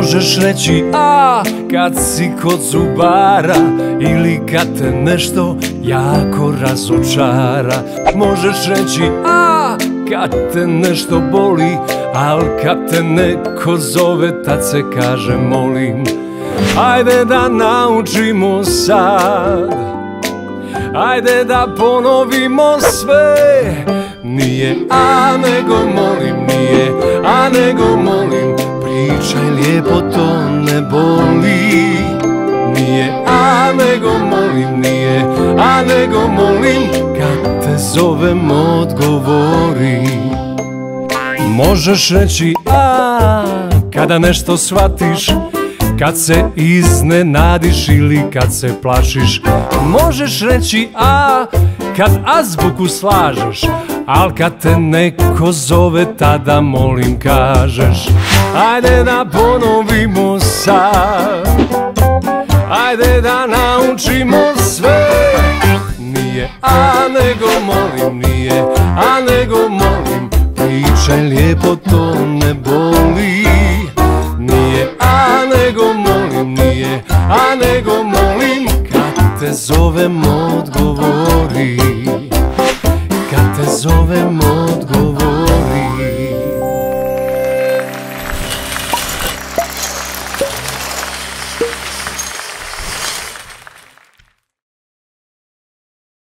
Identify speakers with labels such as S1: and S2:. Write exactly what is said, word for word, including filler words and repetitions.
S1: Možeš reći a kad si kod zubara ili kad te nešto jako razočara. Možeš reći a kad te nešto boli, al kad te neko zove tad se kaže molim. Ajde da naučimo sad, ajde da ponovimo sve. Nije a nego molim, nije a nego molim, pričaj lijepo to ne boli. Nije a nego molim, nije a nego molim, kad te zovem odgovori. Možeš reći a kada nešto shvatiš, kad se iznenadiš ili kad se plašiš. Možeš reći a kad azbuku slažeš, al kad te neko zove tada molim kažeš. Ajde da ponovimo sad, ajde da naučimo sve. Nije a nego molim, nije a nego molim, pričaj lijepo to ne boli. Nije a nego molim, nije a nego molim, kad te zovem odgovori.